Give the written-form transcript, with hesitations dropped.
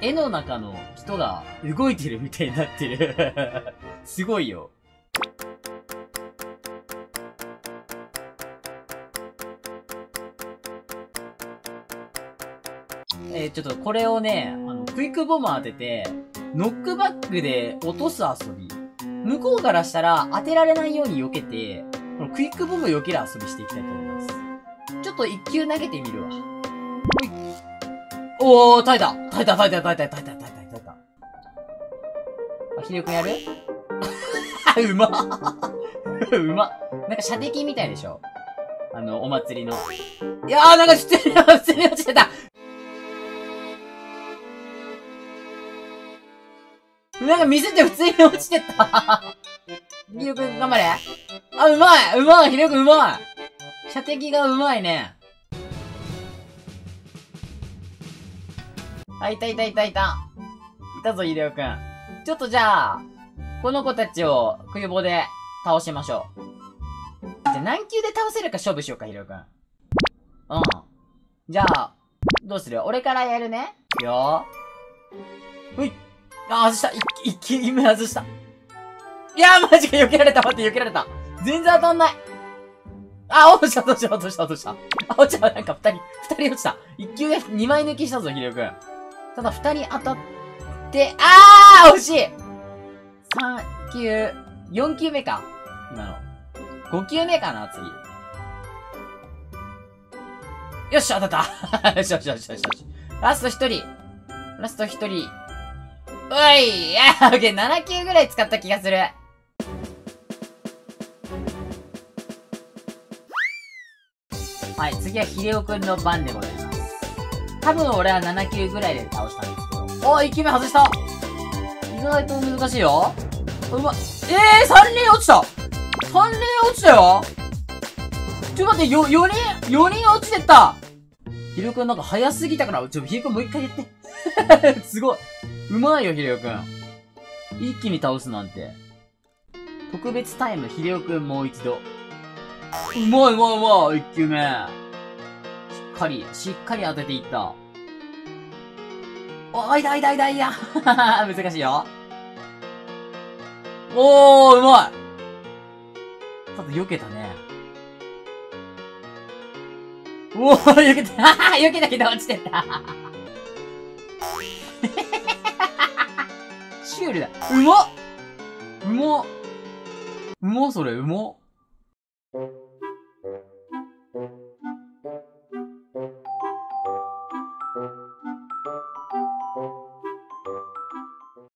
絵の中の人が動いてるみたいになってる。すごいよ。ちょっとこれをね、クイックボム当てて、ノックバックで落とす遊び。向こうからしたら当てられないように避けて、このクイックボム避ける遊びしていきたいと思います。ちょっと一球投げてみるわ。ほい。おー、耐えた。耐えた。あ、ひでくんやるうまうま。なんか射的みたいでしょ、お祭りの。いやー、なんか普通に落ちてた。なんか見せて普通に落ちてった。ひでくん頑張れ。あ、うまいひでくんうまい。射的がうまいね。あ、いたぞ、ひでおくん。ちょっとじゃあ、この子たちを冬棒で倒しましょう。じゃあ何球で倒せるか勝負しようか、ひでおくん。うん。じゃあ、どうする？俺からやるね。いくよ。ほい。あ、外した。一球目外した。いやー、マジか、避けられた。避けられた。全然当たんない。あ、落とした。あ、落ちた。なんか二人落ちた。一球で二枚抜きしたぞ、ひでおくん。ただ二人当たって、惜しい !3 球、4球目か今の。5球目かな次。よし、当たったよし。ラスト一人。おい、オッケー、7球ぐらい使った気がする。はい、次はひでおくんの番でございます。多分俺は7球ぐらいで倒したんですけど。1球目外した。意外と難しいよ。うま、3連落ちた。3連落ちたよ。ちょっと待って、4人落ちてった。ひでおくんなんか早すぎたから、ひでおくんもう一回言って。すごい。うまいよ、ひでおくん。一気に倒すなんて。特別タイム、ひでおくんもう一度。うまい、一球目。しっかり当てていった。いや。難しいよ。おー、うまい。ただ避けたね。おー、避けた。避けたけど落ちてった。シュールだ。うまっそれ、うまっ。